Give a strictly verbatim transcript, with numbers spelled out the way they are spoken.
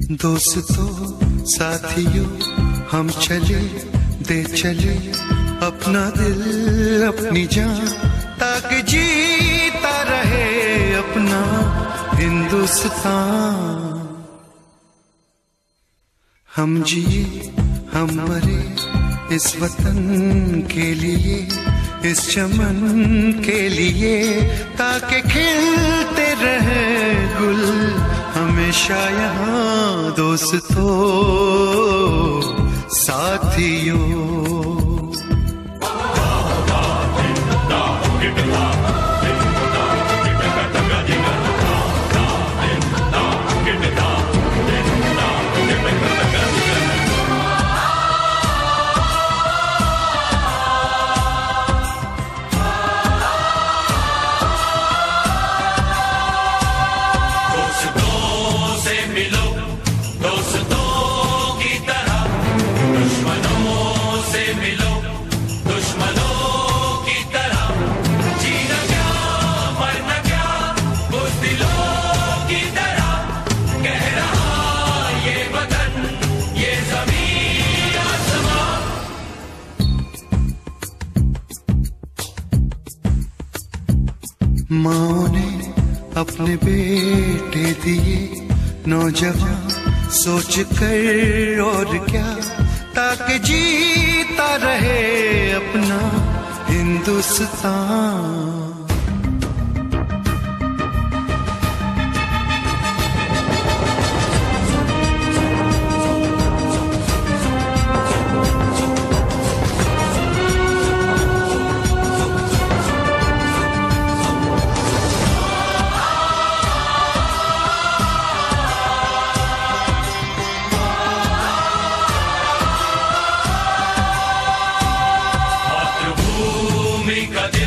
दोस्तों साथियों हम चले दे चले अपना दिल अपनी जान, ताकि जीता रहे अपना हिंदुस्तान। हम जिए हम मरे इस वतन के लिए, इस चमन के लिए, ताकि खिलते रहे गुल हमेशा यहाँ। दोस्तों साथियों माँ ने अपने बेटे दिए नौजवान सोच कर और क्या, ताकि जीता रहे अपना हिंदुस्तान। का